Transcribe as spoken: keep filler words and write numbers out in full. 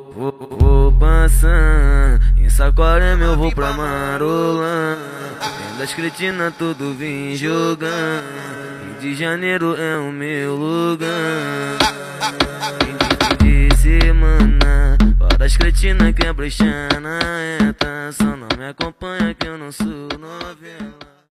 Vou, vou passar, em Saquarema eu vou pra Marolã. Tem das cretinas tudo vim jogar. Rio de Janeiro é o meu lugar. Fim de semana, para as cretinas que é bruxana. É, tá, só não me acompanha que eu não sou novela.